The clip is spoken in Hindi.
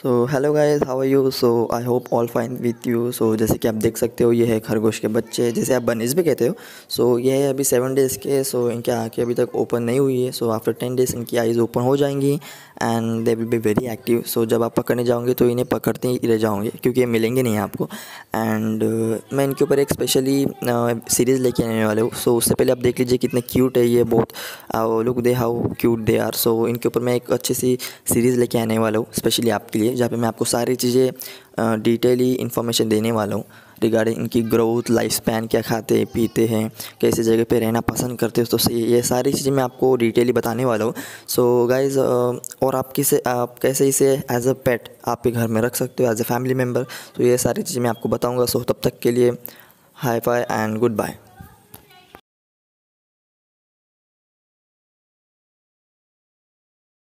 So hello guys, how are you. So I hope all fine with you. So जैसे कि आप देख सकते हो, ये है खरगोश के बच्चे, जैसे आप बनीज भी कहते हो। सो ये है अभी 7 डेज़ के। सो इनकी आँखें अभी तक ओपन नहीं हुई है। सो आफ्टर 10 डेज़ इनकी आइज़ ओपन हो जाएंगी and they will be very active. So जब आप पकड़ने जाओगे तो इन्हें पकड़ते ही रह जाओगे, क्योंकि ये मिलेंगे नहीं आपको। एंड मैं इनके ऊपर एक स्पेशली सीरीज़ लेके आने वाले हूँ। सो उससे पहले आप देख लीजिए कितने क्यूट है ये, बहुत लुक दे how cute they are. So इनके ऊपर मैं एक अच्छी सी सीरीज़ लेके आने वाला हूँ स्पेशली आपके लिए, जहाँ पे मैं आपको सारी चीज़ें डिटेली इन्फॉर्मेशन देने वाला हूँ रिगार्डिंग इनकी ग्रोथ, लाइफ स्पैन, क्या खाते हैं पीते हैं, कैसी जगह पे रहना पसंद करते हो। तो ये सारी चीज़ें मैं आपको डिटेली बताने वाला हूँ। सो गाइज़, और आप कैसे इसे एज अ पेट आपके घर में रख सकते हो, एज अ फैमिली मेम्बर। तो ये सारी चीज़ें मैं आपको बताऊँगा। सो तब तक के लिए high five and good bye.